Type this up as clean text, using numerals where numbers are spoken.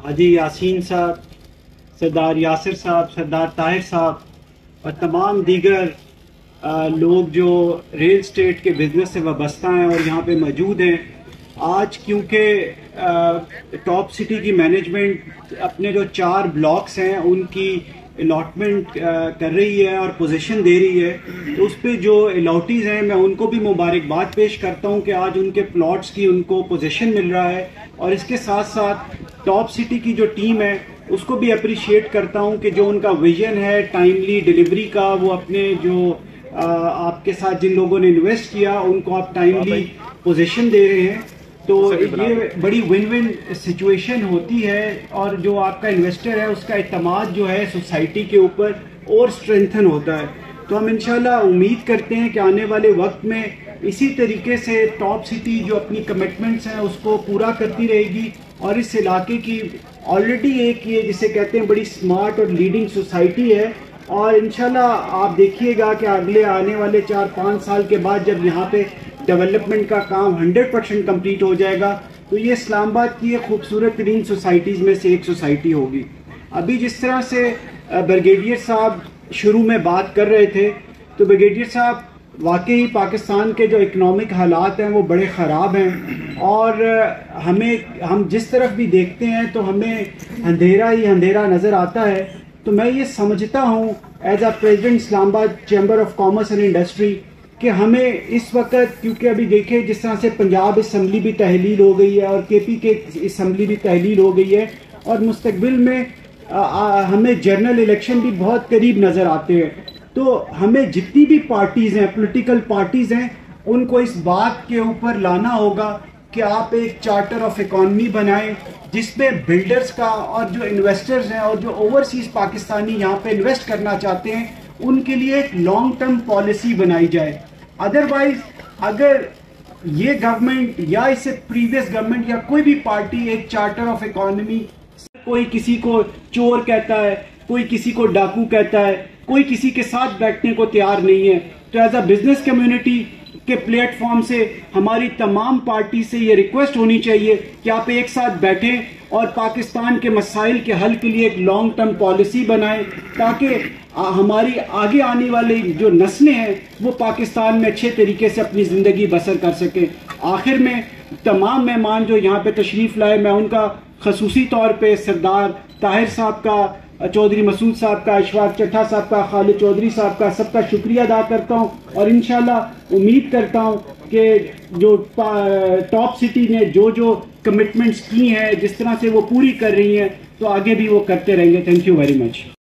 हाजी यासीन साहब, सरदार यासिर साहब, सरदार ताहिर साहब और तमाम दीगर लोग जो रियल स्टेट के बिज़नेस से वाबस्ता हैं और यहाँ पे मौजूद हैं। आज क्योंकि टॉप सिटी की मैनेजमेंट अपने जो 4 ब्लॉक्स हैं उनकी अलॉटमेंट कर रही है और पोजीशन दे रही है, तो उस पे जो अलॉटीज़ हैं मैं उनको भी मुबारकबाद पेश करता हूँ कि आज उनके प्लॉट्स की उनको पोजीशन मिल रहा है। और इसके साथ साथ टॉप सिटी की जो टीम है उसको भी अप्रिशिएट करता हूँ कि जो उनका विजन है टाइमली डिलीवरी का, वो अपने जो आपके साथ जिन लोगों ने इन्वेस्ट किया उनको आप टाइमली पोजीशन दे रहे हैं। तो ये बड़ी विन विन सिचुएशन होती है और जो आपका इन्वेस्टर है उसका इत्मीनान जो है सोसाइटी के ऊपर और स्ट्रेंथन होता है। तो हम इंशाल्लाह उम्मीद करते हैं कि आने वाले वक्त में इसी तरीके से टॉप सिटी जो अपनी कमिटमेंट्स हैं उसको पूरा करती रहेगी और इस इलाके की ऑलरेडी एक ये जिसे कहते हैं बड़ी स्मार्ट और लीडिंग सोसाइटी है। और इंशाल्लाह आप देखिएगा कि अगले आने वाले 4-5 साल के बाद जब यहाँ पे डेवलपमेंट का काम 100% कंप्लीट हो जाएगा तो ये इस्लामाबाद की एक खूबसूरत तरीन सोसाइटीज़ में से एक सोसाइटी होगी। अभी जिस तरह से ब्रिगेडियर साहब शुरू में बात कर रहे थे, तो ब्रिगेडियर साहब वाकई पाकिस्तान के जो इकनॉमिक हालात हैं वो बड़े ख़राब हैं और हम जिस तरफ भी देखते हैं तो हमें अंधेरा ही अंधेरा नज़र आता है। तो मैं ये समझता हूँ as a president Islamabad chamber of commerce and industry कि हमें इस वक्त, क्योंकि अभी देखिए जिस तरह से पंजाब असम्बली भी तहलील हो गई है और केपी के असम्बली भी तहलील हो गई है और मुस्तकबिल में हमें जनरल इलेक्शन भी बहुत करीब नज़र आते हैं। तो हमें जितनी भी पार्टीज़ हैं, पॉलिटिकल पार्टीज़ हैं, उनको इस बात के ऊपर लाना होगा कि आप एक चार्टर ऑफ इकॉनमी बनाएं जिसमें बिल्डर्स का और जो इन्वेस्टर्स हैं और जो ओवरसीज़ पाकिस्तानी यहाँ पे इन्वेस्ट करना चाहते हैं उनके लिए एक लॉन्ग टर्म पॉलिसी बनाई जाए। अदरवाइज अगर ये गवर्नमेंट या इससे प्रीवियस गवर्नमेंट या कोई भी पार्टी एक चार्टर ऑफ इकॉनमी, कोई किसी को चोर कहता है, कोई किसी को डाकू कहता है, कोई किसी के साथ बैठने को तैयार नहीं है, तो एज अ बिजनेस कम्युनिटी के प्लेटफॉर्म से हमारी तमाम पार्टी से ये रिक्वेस्ट होनी चाहिए कि आप एक साथ बैठें और पाकिस्तान के मसाइल के हल के लिए एक लॉन्ग टर्म पॉलिसी बनाएं ताकि हमारी आगे आने वाली जो नस्लें हैं वो पाकिस्तान में अच्छे तरीके से अपनी ज़िंदगी बसर कर सकें। आखिर में तमाम मेहमान जो यहाँ पे तशरीफ़ लाए, मैं उनका खसूसी तौर पे सरदार ताहिर साहब का, चौधरी मसूद साहब का, इशफाक चट्ठा साहब का, खालिद चौधरी साहब का सबका शुक्रिया अदा करता हूँ और इंशाल्लाह उम्मीद करता हूँ कि जो टॉप सिटी ने जो जो कमिटमेंट्स की हैं जिस तरह से वो पूरी कर रही हैं तो आगे भी वो करते रहेंगे। Thank you very much.